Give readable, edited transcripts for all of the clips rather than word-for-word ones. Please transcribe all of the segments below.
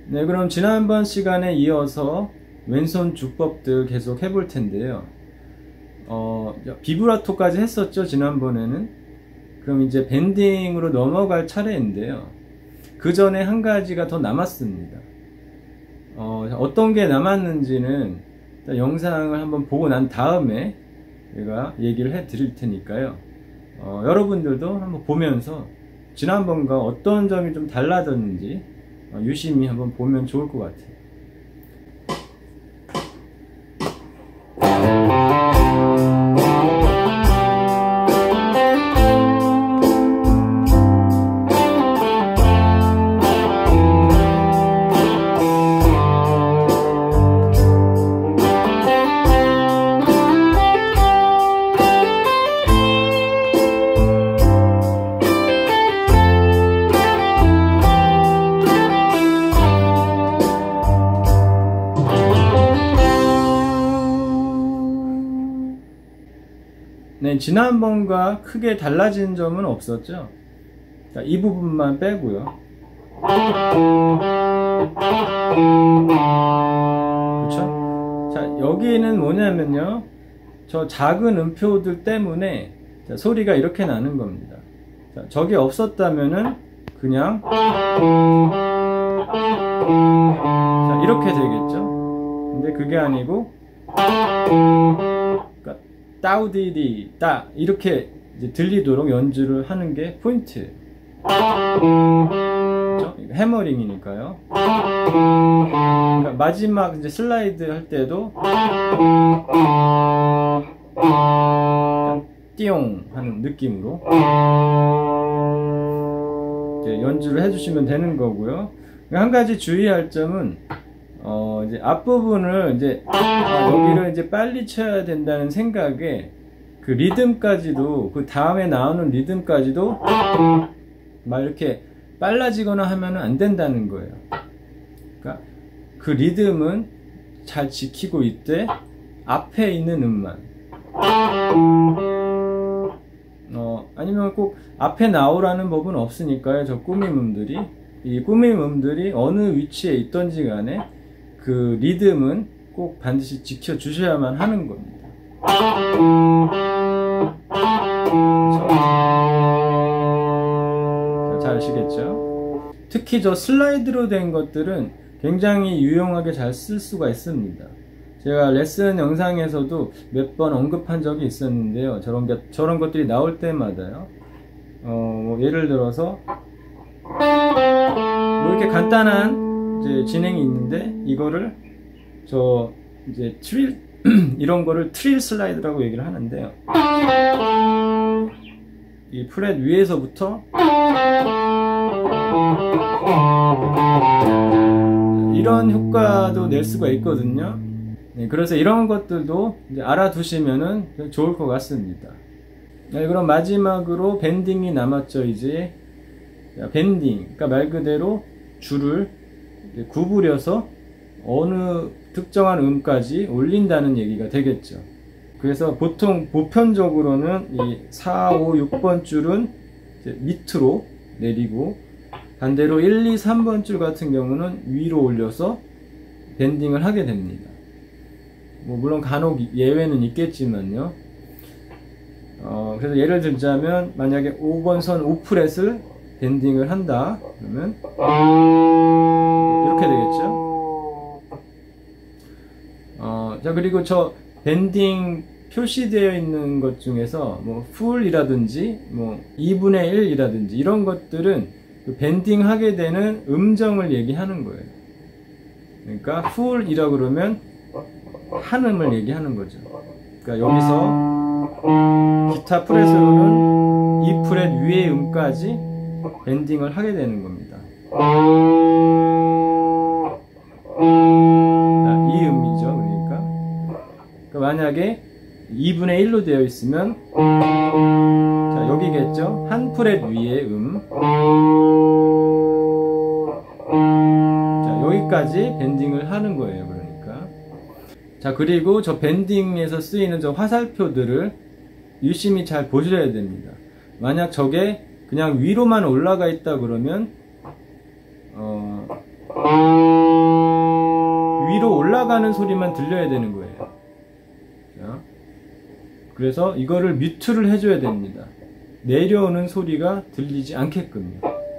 네, 그럼 지난번 시간에 이어서 왼손 주법들 계속 해볼 텐데요. 비브라토까지 했었죠, 지난번에는. 그럼 이제 밴딩으로 넘어갈 차례인데요. 그 전에 한 가지가 더 남았습니다. 어떤 게 남았는지는 영상을 한번 보고 난 다음에 제가 얘기를 해 드릴 테니까요. 여러분들도 한번 보면서 지난번과 어떤 점이 좀 달라졌는지 유심히 한번 보면 좋을 것 같아요. 네, 지난번과 크게 달라진 점은 없었죠. 자, 이 부분만 빼고요. 그렇죠? 자, 여기는 뭐냐면요, 저 작은 음표들 때문에 자, 소리가 이렇게 나는 겁니다. 자, 저게 없었다면은 그냥 자, 이렇게 되겠죠. 근데 그게 아니고 따우디디 따 이렇게 이제 들리도록 연주를 하는 게 포인트예요. 그렇죠? 해머링이니까요. 그러니까 마지막 이제 슬라이드 할 때도 띠용 하는 느낌으로 이제 연주를 해주시면 되는 거고요. 한 가지 주의할 점은 이제 앞부분을 이제 여기를 이제 빨리 쳐야 된다는 생각에 그 리듬까지도 그 다음에 나오는 리듬까지도 막 이렇게 빨라지거나 하면 안 된다는 거예요. 그러니까 그 리듬은 잘 지키고 있되 앞에 있는 음만 아니면 꼭 앞에 나오라는 법은 없으니까요. 저 꾸밈음들이 이 꾸밈음들이 어느 위치에 있던지 간에 그 리듬은 꼭 반드시 지켜주셔야만 하는 겁니다. 잘 아시겠죠? 특히 저 슬라이드로 된 것들은 굉장히 유용하게 잘 쓸 수가 있습니다. 제가 레슨 영상에서도 몇 번 언급한 적이 있었는데요. 저런 것들이 나올 때마다요. 뭐 예를 들어서 뭐 이렇게 간단한 이제 진행이 있는데 이거를 저 이제 트릴 이런 거를 트릴 슬라이드라고 얘기를 하는데요. 이 프렛 위에서부터 이런 효과도 낼 수가 있거든요. 네, 그래서 이런 것들도 이제 알아두시면은 좋을 것 같습니다. 네, 그럼 마지막으로 밴딩이 남았죠. 이제 밴딩, 그러니까 말 그대로 줄을 구부려서 어느 특정한 음까지 올린다는 얘기가 되겠죠. 그래서 보통 보편적으로는 이 4, 5, 6번 줄은 이제 밑으로 내리고 반대로 1, 2, 3번 줄 같은 경우는 위로 올려서 밴딩을 하게 됩니다. 뭐 물론 간혹 예외는 있겠지만요. 그래서 예를 들자면 만약에 5번 선 5프렛을 밴딩을 한다 그러면 이렇게 되겠죠. 자, 그리고 저 밴딩 표시되어 있는 것 중에서 뭐 풀이라든지 뭐 2분의 1이라든지 이런 것들은 그 밴딩 하게 되는 음정을 얘기하는 거예요. 그러니까 풀이라 그러면 한 음을 얘기하는 거죠. 그러니까 여기서 기타 프렛으로는 이 프렛 위의 음까지 밴딩을 하게 되는 겁니다. 이 음이죠. 그러니까 만약에 2분의 1로 되어 있으면 자, 여기겠죠. 한 프렛 위의 자, 여기까지 밴딩을 하는 거예요. 그러니까 자, 그리고 저 밴딩에서 쓰이는 저 화살표들을 유심히 잘 보셔야 됩니다. 만약 저게 그냥 위로만 올라가 있다 그러면 올라가는 소리만 들려야 되는 거예요. 자, 그래서 이거를 뮤트를 해줘야 됩니다. 내려오는 소리가 들리지 않게끔요.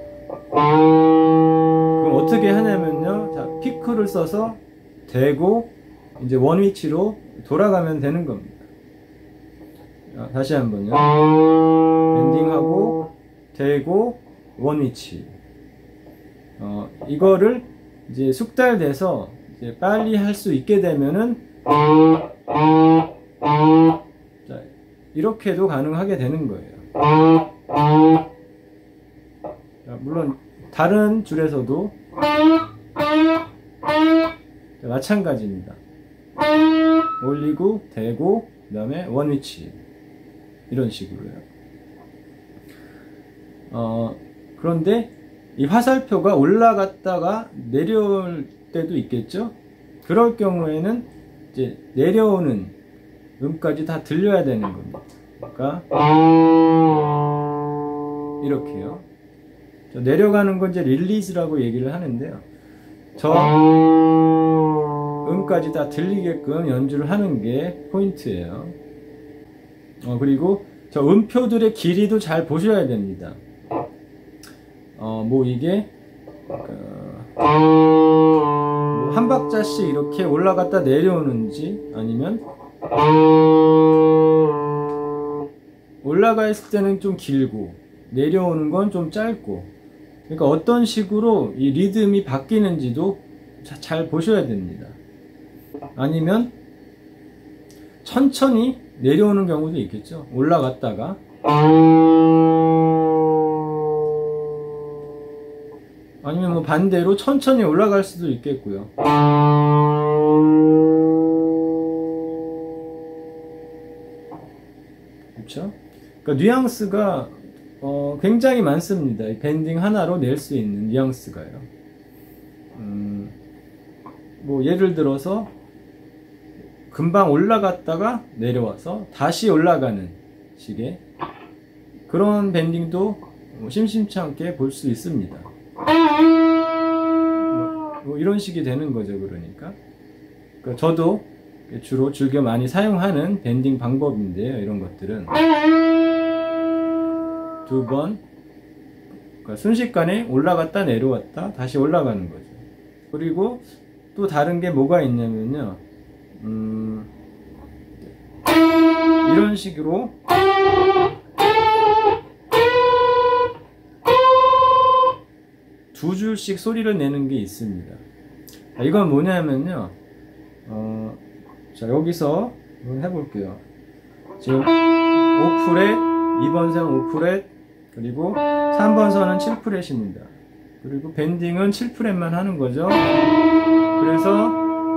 그럼 어떻게 하냐면요, 자, 피크를 써서 대고 이제 원위치로 돌아가면 되는 겁니다. 자, 다시 한번요. 밴딩하고 대고 원위치. 이거를 이제 숙달돼서 이제 빨리 할 수 있게 되면은 자, 이렇게도 가능하게 되는 거예요. 자, 물론 다른 줄에서도 자, 마찬가지입니다. 올리고 대고 그 다음에 원위치 이런 식으로요. 그런데 이 화살표가 올라갔다가 내려올 때도 있겠죠. 그럴 경우에는 이제 내려오는 음까지 다 들려야 되는 겁니다. 그러니까 이렇게요. 내려가는 건 이제 릴리즈라고 얘기를 하는데요. 저 음까지 다 들리게끔 연주를 하는 게 포인트예요. 그리고 저 음표들의 길이도 잘 보셔야 됩니다. 뭐 이게 뭐 한 박자씩 이렇게 올라갔다 내려오는지, 아니면 올라가 있을 때는 좀 길고 내려오는 건 좀 짧고, 그러니까 어떤 식으로 이 리듬이 바뀌는지도 잘 보셔야 됩니다. 아니면 천천히 내려오는 경우도 있겠죠. 올라갔다가 아니면 뭐 반대로 천천히 올라갈 수도 있겠고요. 그렇죠? 그러니까 뉘앙스가 굉장히 많습니다. 이 밴딩 하나로 낼 수 있는 뉘앙스가요. 뭐 예를 들어서 금방 올라갔다가 내려와서 다시 올라가는 식의 그런 밴딩도 심심치 않게 볼 수 있습니다. 뭐 이런 식이 되는 거죠. 그러니까 저도 주로 즐겨 많이 사용하는 밴딩 방법인데요. 이런 것들은 두 번, 그러니까 순식간에 올라갔다 내려왔다 다시 올라가는 거죠. 그리고 또 다른 게 뭐가 있냐면요, 이런 식으로 두 줄씩 소리를 내는 게 있습니다. 이건 뭐냐면요, 자, 여기서 한번 해볼게요. 지금 5프렛, 2번 선 5프렛, 그리고 3번 선은 7프렛입니다. 그리고 밴딩은 7프렛만 하는 거죠. 그래서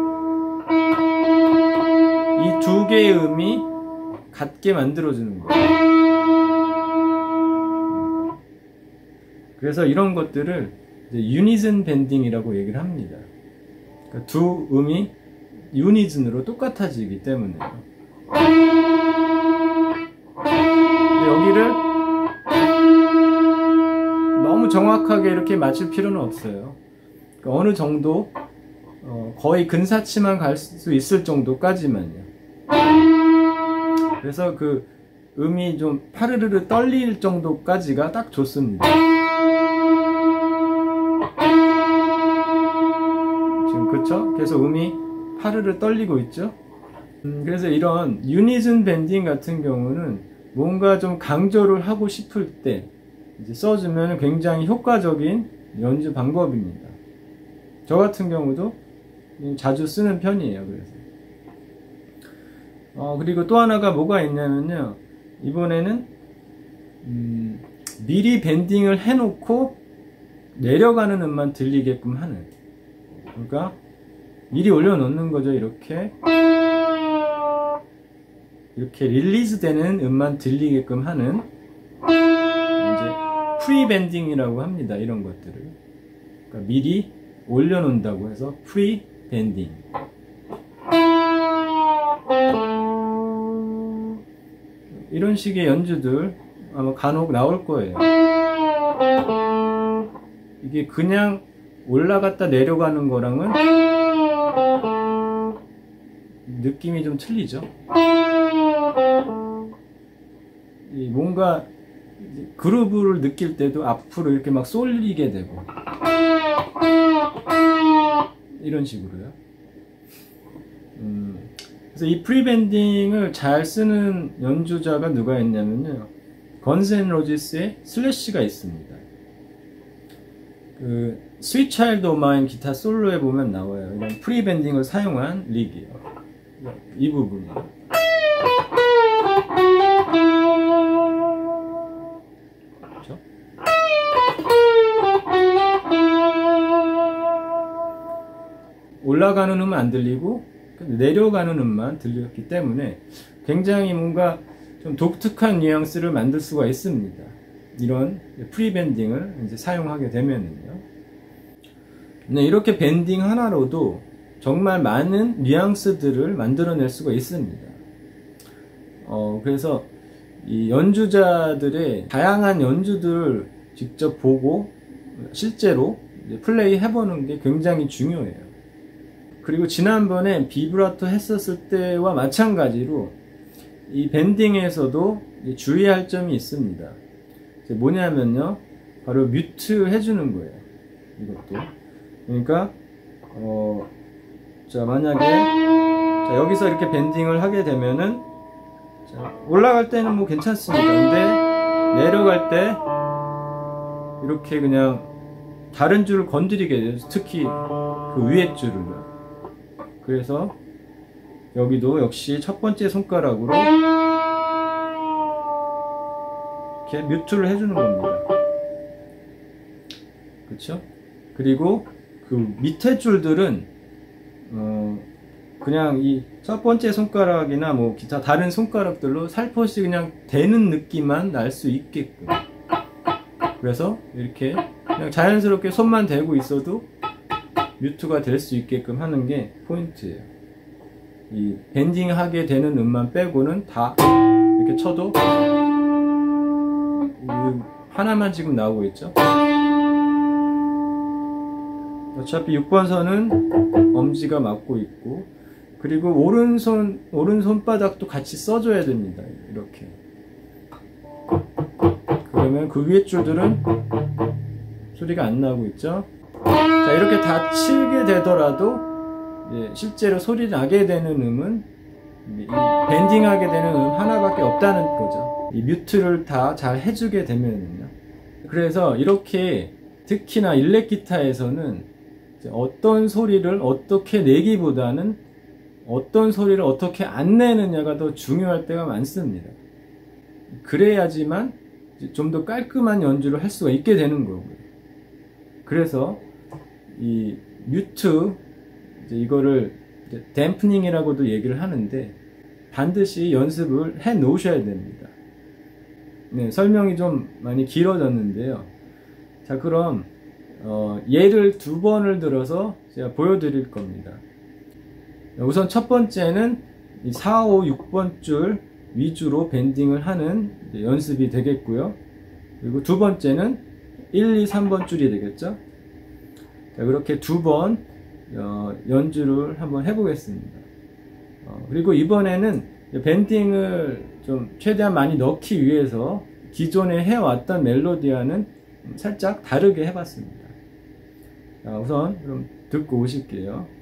이 두 개의 음이 같게 만들어주는 거예요. 그래서 이런 것들을 이제 유니즌 밴딩이라고 얘기를 합니다. 그러니까 두 음이 유니즌으로 똑같아지기 때문에요. 근데 여기를 너무 정확하게 이렇게 맞출 필요는 없어요. 그러니까 어느 정도 거의 근사치만 갈 수 있을 정도까지만요. 그래서 그 음이 좀 파르르르 떨릴 정도까지가 딱 좋습니다. 지금 그쵸? 계속 음이 파르르 떨리고 있죠? 그래서 이런 유니즌 밴딩 같은 경우는 뭔가 좀 강조를 하고 싶을 때 이제 써주면 굉장히 효과적인 연주 방법입니다. 저 같은 경우도 자주 쓰는 편이에요. 그래서 그리고 또 하나가 뭐가 있냐면요, 이번에는 미리 밴딩을 해놓고 내려가는 음만 들리게끔 하는, 그러니까 미리 올려놓는 거죠. 이렇게 릴리즈 되는 음만 들리게끔 하는, 이제 프리 밴딩이라고 합니다. 이런 것들을. 그러니까 미리 올려놓는다고 해서 프리 밴딩. 이런 식의 연주들 아마 간혹 나올 거예요. 이게 그냥 올라갔다 내려가는 거랑은 느낌이 좀 틀리죠. 뭔가 그루브를 느낄 때도 앞으로 이렇게 막 쏠리게 되고 이런 식으로요. 그래서 이 프리밴딩을 잘 쓰는 연주자가 누가 있냐면요, 건즈 앤 로지스의 슬래시가 있습니다. 그 스윗 차일드 오브 마인 기타 솔로에 보면 나와요. 이런 프리밴딩을 사용한 릭이에요. 이 부분이요. 그렇죠? 올라가는 음은 안 들리고 내려가는 음만 들렸기 때문에 굉장히 뭔가 좀 독특한 뉘앙스를 만들 수가 있습니다. 이런 프리밴딩을 이제 사용하게 되면은요. 네, 이렇게 밴딩 하나로도 정말 많은 뉘앙스들을 만들어낼 수가 있습니다. 그래서 이 연주자들의 다양한 연주들을 직접 보고 실제로 플레이 해보는 게 굉장히 중요해요. 그리고 지난번에 비브라토 했었을 때와 마찬가지로 이 밴딩에서도 주의할 점이 있습니다. 뭐냐면요, 바로 뮤트 해주는 거예요. 이것도. 그러니까 자, 만약에 자, 여기서 이렇게 밴딩을 하게 되면은 자, 올라갈 때는 뭐 괜찮습니다. 근데 내려갈 때 이렇게 그냥 다른 줄을 건드리게 돼요. 특히 그 위에 줄을요. 그래서 여기도 역시 첫 번째 손가락으로 이렇게 뮤트를 해주는 겁니다. 그렇죠? 그리고 그 밑에 줄들은 그냥 이 첫 번째 손가락이나 뭐 기타 다른 손가락들로 살포시 그냥 대는 느낌만 날 수 있게끔, 그래서 이렇게 그냥 자연스럽게 손만 대고 있어도 뮤트가 될 수 있게끔 하는 게 포인트예요. 이 밴딩 하게 되는 음만 빼고는 다 이렇게 쳐도 하나만 지금 나오고 있죠. 어차피 6번 선은 엄지가 맞고 있고, 그리고 오른손바닥도 같이 써줘야 됩니다. 이렇게. 그러면 그 위에 줄들은 소리가 안 나오고 있죠. 자, 이렇게 다 치게 되더라도 실제로 소리 나게 되는 음은 이 밴딩하게 되는 음 하나밖에 없다는 거죠. 이 뮤트를 다 잘 해주게 되면은요. 그래서 이렇게 특히나 일렉 기타에서는 어떤 소리를 어떻게 내기보다는 어떤 소리를 어떻게 안 내느냐가 더 중요할 때가 많습니다. 그래야지만 좀 더 깔끔한 연주를 할 수가 있게 되는 거고요. 그래서 이 뮤트, 이거를 댐프닝이라고도 얘기를 하는데 반드시 연습을 해 놓으셔야 됩니다. 네, 설명이 좀 많이 길어졌는데요. 자, 그럼 예를 2번을 들어서 제가 보여드릴 겁니다. 우선 첫 번째는 이 4, 5, 6번 줄 위주로 밴딩을 하는 연습이 되겠고요. 그리고 두 번째는 1, 2, 3번 줄이 되겠죠. 자, 그렇게 2번 연주를 한번 해보겠습니다. 그리고 이번에는 밴딩을 좀 최대한 많이 넣기 위해서 기존에 해왔던 멜로디와는 살짝 다르게 해봤습니다. 자, 우선 그럼 듣고 오실게요.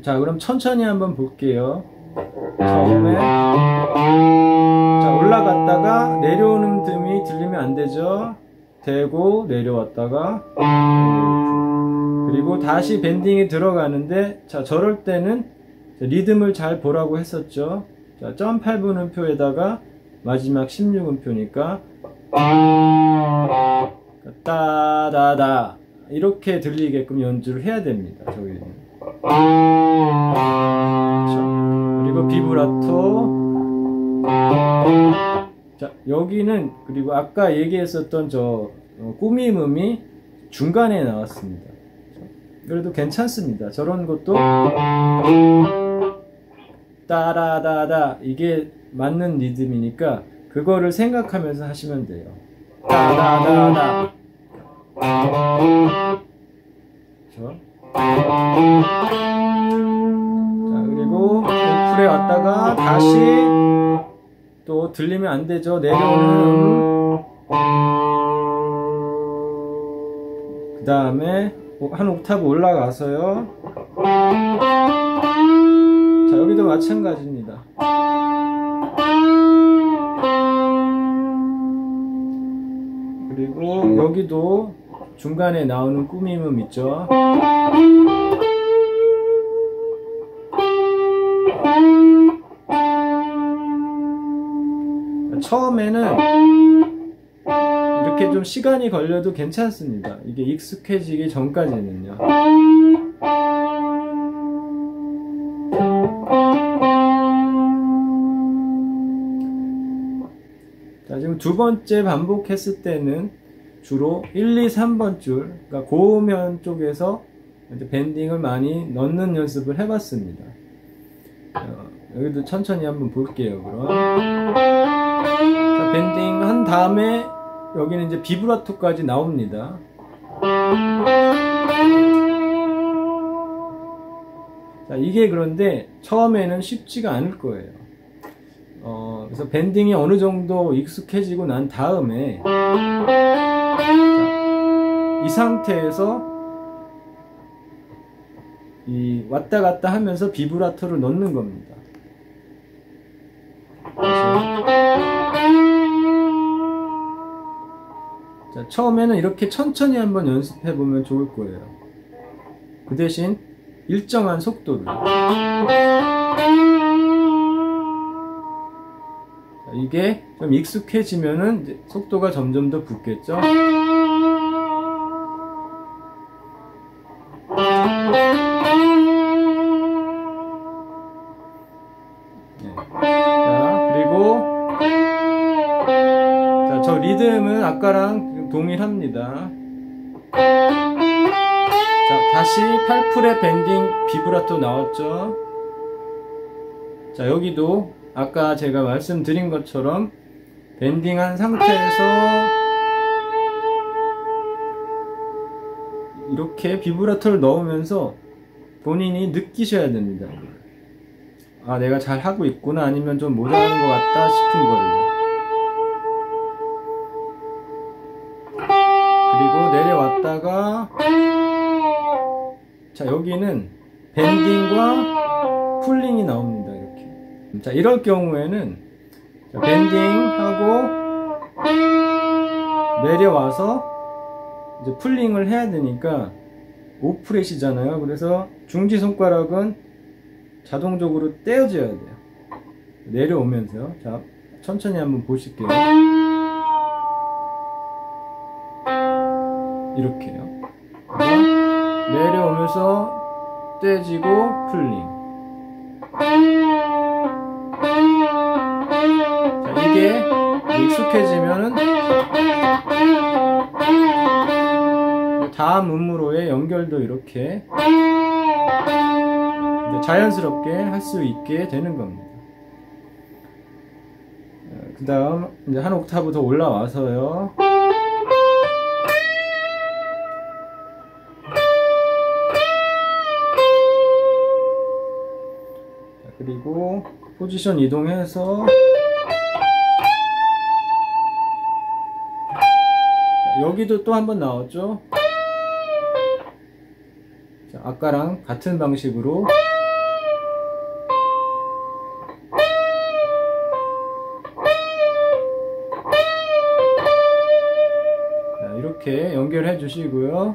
자, 그럼 천천히 한번 볼게요. 처음에 자, 올라갔다가 내려오는 틈이 들리면 안 되죠. 대고 내려왔다가 그리고 다시 밴딩이 들어가는데, 자, 저럴 때는 리듬을 잘 보라고 했었죠. 자, 점 8분음표에다가 마지막 16음표니까 따다다 이렇게 들리게끔 연주를 해야 됩니다. 저기는. 그렇죠. 그리고 비브라토. 자, 여기는 그리고 아까 얘기했었던 저 꾸밈음이 중간에 나왔습니다. 그래도 괜찮습니다. 저런 것도 따라다다 이게 맞는 리듬이니까 그거를 생각하면서 하시면 돼요. 따라다다. 그렇죠? 자, 그리고 오플에 왔다가 다시 또 들리면 안 되죠. 내려오는 그 다음에 한 옥타브 올라가서요. 자, 여기도 마찬가지입니다. 그리고 여기도 중간에 나오는 꾸밈음 있죠. 처음에는 이렇게 좀 시간이 걸려도 괜찮습니다. 이게 익숙해지기 전까지는요. 자, 지금 두 번째 반복했을 때는 주로 1, 2, 3번 줄, 그러니까 고음현 쪽에서 이제 밴딩을 많이 넣는 연습을 해봤습니다. 여기도 천천히 한번 볼게요. 그럼 자, 밴딩 한 다음에 여기는 이제 비브라토까지 나옵니다. 자, 이게 그런데 처음에는 쉽지가 않을 거예요. 그래서 밴딩이 어느 정도 익숙해지고 난 다음에 자, 이 상태에서 이 왔다 갔다 하면서 비브라토를 넣는 겁니다. 자, 처음에는 이렇게 천천히 한번 연습해 보면 좋을 거예요. 그 대신 일정한 속도로. 자, 이게 좀 익숙해지면은 이제 속도가 점점 더 붙겠죠. 자, 그리고 자, 저 리듬은 아까랑 동일합니다. 자, 다시 8풀의 밴딩 비브라토 나왔죠. 자, 여기도 아까 제가 말씀드린 것처럼 밴딩한 상태에서 이렇게 비브라토를 넣으면서 본인이 느끼셔야 됩니다. 아, 내가 잘 하고 있구나, 아니면 좀 모자라는 것 같다 싶은 거를요. 그리고 내려왔다가 자, 여기는 밴딩과 풀링이 나옵니다. 이렇게. 자, 이럴 경우에는 자, 밴딩하고 내려와서 이제 풀링을 해야 되니까 5프렛이잖아요. 그래서 중지손가락은 자동적으로 떼어져야 돼요. 내려오면서요. 자, 천천히 한번 보실게요. 이렇게요. 내려오면서 떼지고 풀링. 자, 이게 익숙해지면은 다음 음으로의 연결도 이렇게 자연스럽게 할 수 있게 되는 겁니다. 그 다음 이제 한 옥타브 더 올라와서요. 그리고 포지션 이동해서 여기도 또 한번 나왔죠. 자, 아까랑 같은 방식으로 이렇게 연결해 주시고요.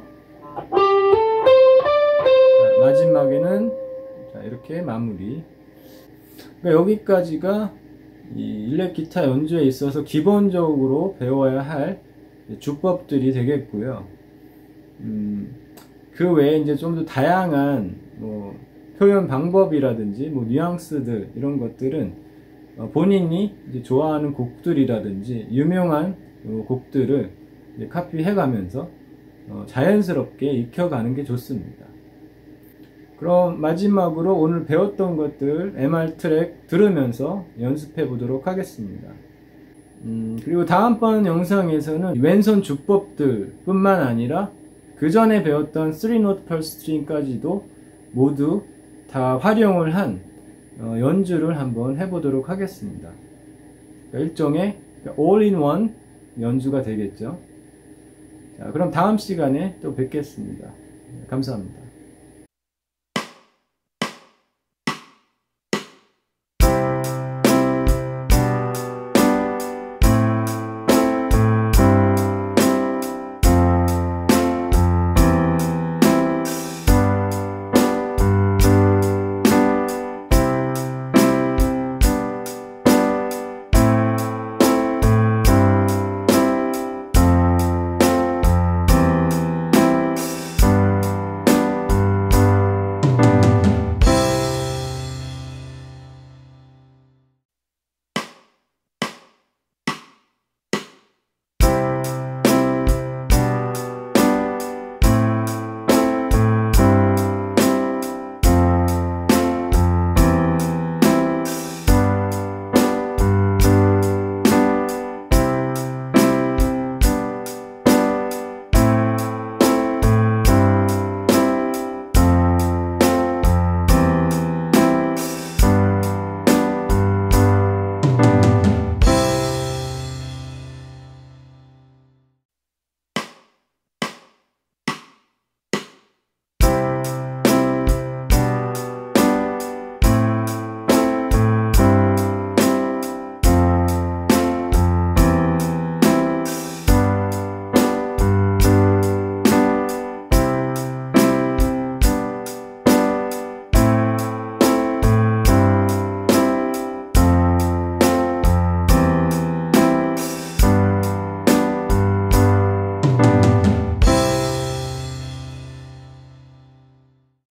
자, 마지막에는 자, 이렇게 마무리. 그러니까 여기까지가 이 일렉 기타 연주에 있어서 기본적으로 배워야 할 주법들이 되겠고요. 그 외에 이제 좀 더 다양한 뭐 표현 방법이라든지 뭐 뉘앙스들 이런 것들은 본인이 이제 좋아하는 곡들이라든지 유명한 곡들을 이제 카피해 가면서 자연스럽게 익혀가는 게 좋습니다. 그럼 마지막으로 오늘 배웠던 것들 MR 트랙 들으면서 연습해 보도록 하겠습니다. 그리고 다음번 영상에서는 왼손 주법들 뿐만 아니라 그 전에 배웠던 3노트 per string까지도 모두 다 활용을 한 연주를 한번 해보도록 하겠습니다. 그러니까 일종의 all-in-one 연주가 되겠죠. 자, 그럼 다음 시간에 또 뵙겠습니다. 감사합니다.